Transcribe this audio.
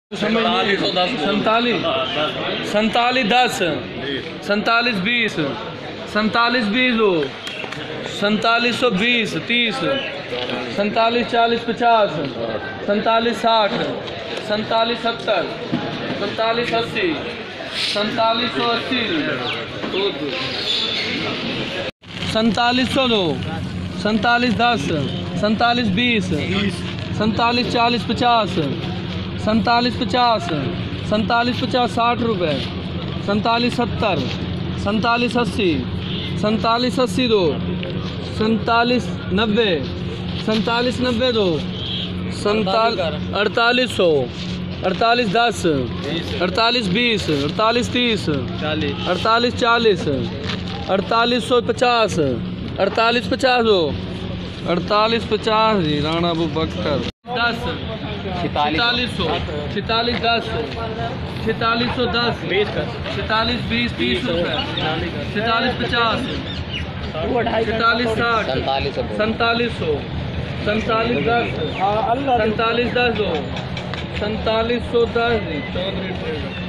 सैंतालीस 10 47 20 47 20 4720 30 47 40 50 47 60 47 70 47 80 4780 4702 47 10 47 20 47 40 50 47 50 47 50 60 रुपये 47 70 47 80 47 80 दो 47 90 47 90 दो 4800 48 10 48 20 48 30 48 40 4850 48 50 दो 48 50 राणा अबू बकर 10 4600 46 10 4610 46 20 30 रुपये 46 50 46 60 4700 47 10 47 10 दो 4710 चौधरी ट्रेडर।